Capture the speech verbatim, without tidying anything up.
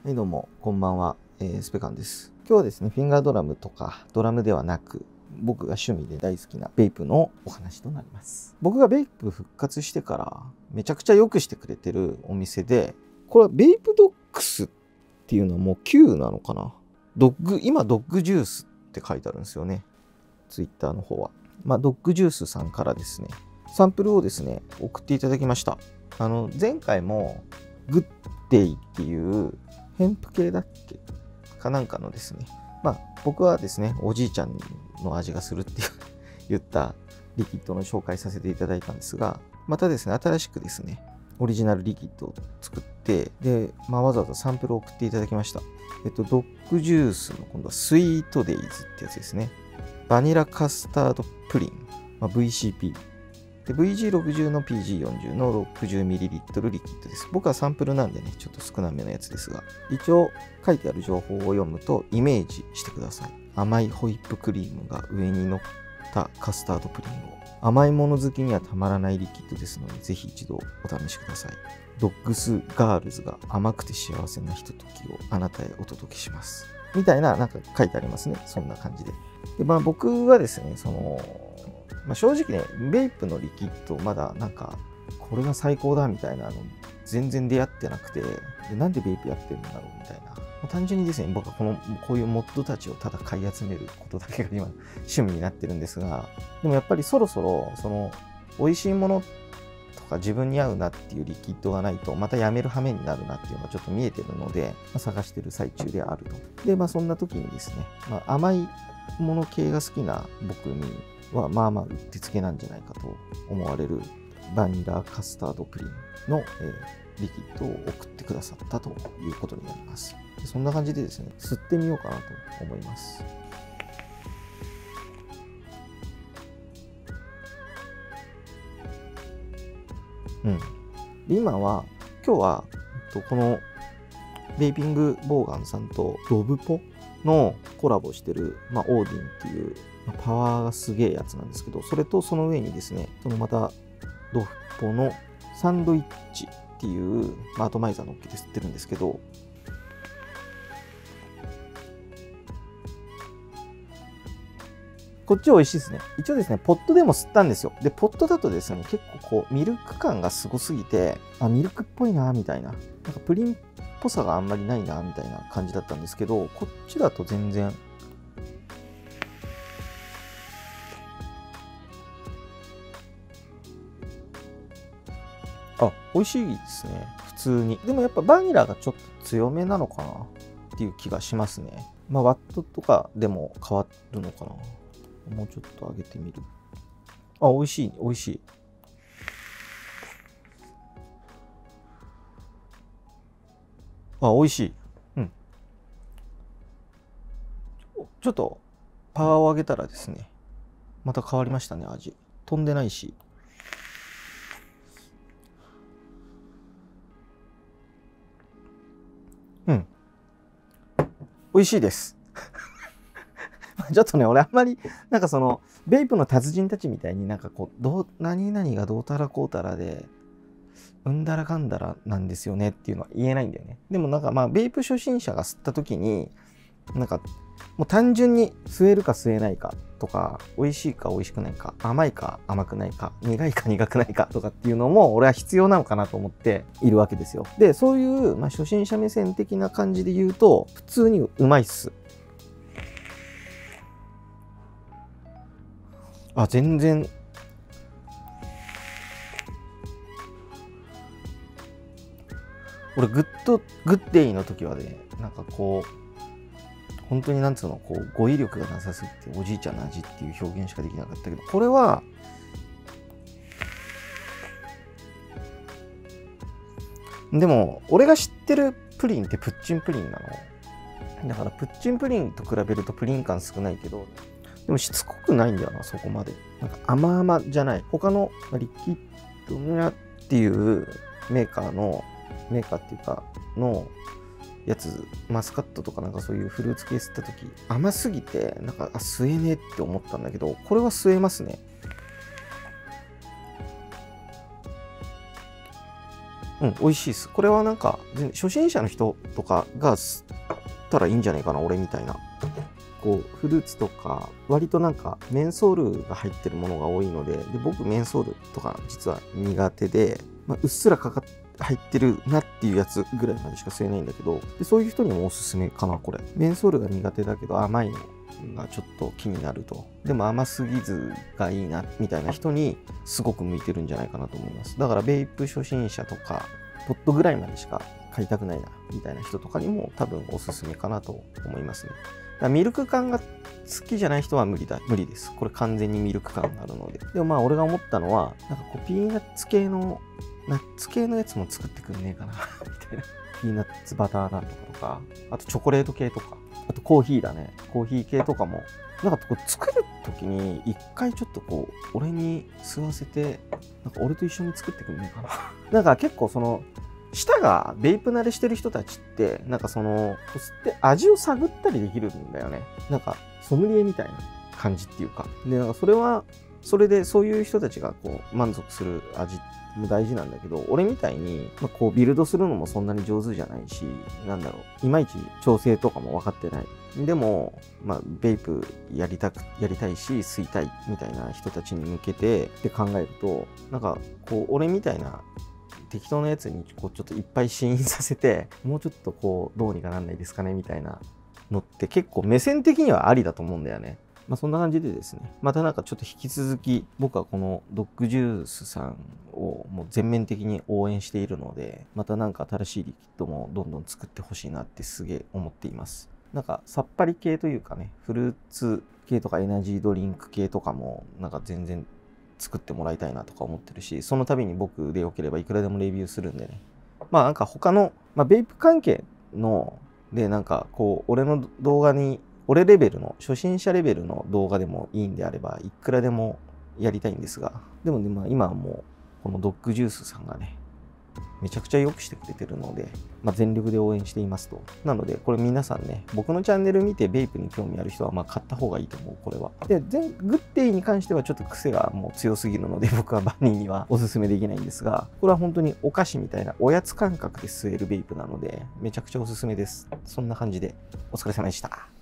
はい、どうも、こんばんは、えー、スペカンです。今日はですね、フィンガードラムとかドラムではなく、僕が趣味で大好きなベイプのお話となります。僕がベイプ復活してからめちゃくちゃ良くしてくれてるお店で、これはベイプドックスっていうのはもう Q なのかな。ドッグ、今ドッグジュースって書いてあるんですよね。ツイッターの方は。まあ、ドッグジュースさんからですね、サンプルをですね、送っていただきました。あの、前回もグッデイっていうヘンプ系だっけかなんかのですね、まあ僕はですね、おじいちゃんの味がするっていう言ったリキッドの紹介させていただいたんですが、またですね、新しくですね、オリジナルリキッドを作って、で、まあ、わざわざサンプルを送っていただきました。えっと、ドッグジュースの今度はスイートデイズってやつですね。バニラカスタードプリン、まあ、ブイシーピー。で ブイジーろくじゅう の ピージーよんじゅう の ろくじゅうミリリットル リキッドです。僕はサンプルなんでね、ちょっと少なめのやつですが、一応書いてある情報を読むとイメージしてください。甘いホイップクリームが上に乗ったカスタードプリンを。甘いもの好きにはたまらないリキッドですので、ぜひ一度お試しください。ドッグスガールズが甘くて幸せなひとときをあなたへお届けします。みたいな、なんか書いてありますね。そんな感じで。で、まあ僕はですね、その、まあ、正直ね、ベイプのリキッド、まだなんか、これが最高だみたいなの、全然出会ってなくて、でなんでベイプやってるんだろうみたいな。まあ、単純にですね、僕はこの、こういうモッドたちをただ買い集めることだけが今、趣味になってるんですが、でもやっぱりそろそろ、その、美味しいものとか自分に合うなっていうリキッドがないと、またやめる羽目になるなっていうのがちょっと見えてるので、まあ、探してる最中であると。で、まあそんな時にですね、まあ、甘いもの系が好きな僕に、はまあまあうってつけなんじゃないかと思われるバニラカスタードプリンの、えー、リキッドを送ってくださったということになります。でそんな感じでですね、吸ってみようかなと思います。うん。今は、今日は、このベイピングボーガンさんとロブポのコラボしてる、まあ、オーディンっていうパワーがすげえやつなんですけど、それとその上にですね、そのまたドフポのサンドイッチっていう、まあ、アトマイザーのっけて吸ってるんですけど、こっち美味しいですね。一応ですね、ポットでも吸ったんですよ。で、ポットだとですね、結構こう、ミルク感がすごすぎて、あ、ミルクっぽいな、みたいな。なんかプリンっぽさがあんまりないな、みたいな感じだったんですけど、こっちだと全然、あ、美味しいですね。普通に。でもやっぱバニラがちょっと強めなのかなっていう気がしますね。まあ、ワットとかでも変わるのかな。もうちょっと上げてみる。あ、美味しい、美味しい。あ、美味しい。うん。ちょっとパワーを上げたらですね、また変わりましたね、味。飛んでないし。うん。美味しいです。ちょっとね、俺あんまり、なんかその、ベイプの達人たちみたいになんかこう、どう、何々がどうたらこうたらで、うんだらかんだらなんですよねっていうのは言えないんだよね。でもなんかまあ、ベイプ初心者が吸った時に、なんか、もう単純に吸えるか吸えないかとか、美味しいか美味しくないか、甘いか甘くないか、苦いか苦くないかとかっていうのも、俺は必要なのかなと思っているわけですよ。で、そういう、まあ、初心者目線的な感じで言うと、普通にうまいっす。あ、全然、俺、グッド、グッデイの時はね、なんかこう、本当になんつうの、こう、語彙力がなさすぎて、おじいちゃんの味っていう表現しかできなかったけど、これは、でも、俺が知ってるプリンってプッチンプリンなの。だから、プッチンプリンと比べるとプリン感少ないけど、でもしつこくないんだよな、そこまで。なんか甘々じゃない。他のリキッド村っていうメーカーの、メーカーっていうか、のやつ、マスカットとかなんかそういうフルーツ系吸った時、甘すぎて、なんか、あ、吸えねえって思ったんだけど、これは吸えますね。 うん、美味しいです。これはなんか、初心者の人とかが吸ったらいいんじゃないかな、俺みたいな。こう、フルーツとか、割となんか、メンソールが入ってるものが多いので、で僕、メンソールとか実は苦手で、まあ、うっすらかかって入ってるなっていうやつぐらいまでしか吸えないんだけど、でそういう人にもおすすめかな、これ。メンソールが苦手だけど甘いのがちょっと気になると。でも甘すぎずがいいな、みたいな人にすごく向いてるんじゃないかなと思います。だからベイプ初心者とか、ポットぐらいまでしか買いたくないな、みたいな人とかにも多分おすすめかなと思いますね。だからミルク感が好きじゃない人は無理だ、無理です。これ完全にミルク感があるので。でもまあ俺が思ったのは、なんかこうピーナッツ系のナッツ系のやつも作ってくんねえかなみたいな。ピーナッツバターなんとかとか、あとチョコレート系とか、あとコーヒーだね。コーヒー系とかも、なんかこう作るときに一回ちょっとこう、俺に吸わせて、なんか俺と一緒に作ってくんねえかな。なんか結構その、舌がベイプ慣れしてる人たちって、なんかその、吸って味を探ったりできるんだよね。なんかソムリエみたいな感じっていうか。で、なんかそれは、それでそういう人たちがこう満足する味も大事なんだけど、俺みたいに、まあ、こうビルドするのもそんなに上手じゃないし、なんだろう、いまいち調整とかも分かってない。でも、まあ、ベイプやりたく、やりたいし、吸いたいみたいな人たちに向けてって考えると、なんか、こう、俺みたいな適当なやつにこうちょっといっぱい試飲させて、もうちょっとこう、どうにかなんないですかねみたいなのって結構目線的にはありだと思うんだよね。まあそんな感じでですね、またなんかちょっと引き続き僕はこのドッグジュースさんをもう全面的に応援しているので、またなんか新しいリキッドもどんどん作ってほしいなってすげえ思っています。なんかさっぱり系というかね、フルーツ系とかエナジードリンク系とかもなんか全然作ってもらいたいなとか思ってるし、その度に僕でよければいくらでもレビューするんでね。まあなんか他の、まあベイプ関係のでなんかこう俺の動画に俺レベルの、初心者レベルの動画でもいいんであれば、いくらでもやりたいんですが、でもね、まあ今はもう、このドッグジュースさんがね、めちゃくちゃ良くしてくれてるので、まあ、全力で応援していますと。なので、これ皆さんね、僕のチャンネル見てベイプに興味ある人は、まあ買った方がいいと思う、これは。で、全グッデイに関してはちょっと癖がもう強すぎるので、僕はバニーにはおすすめできないんですが、これは本当にお菓子みたいなおやつ感覚で吸えるベイプなので、めちゃくちゃおすすめです。そんな感じで、お疲れ様でした。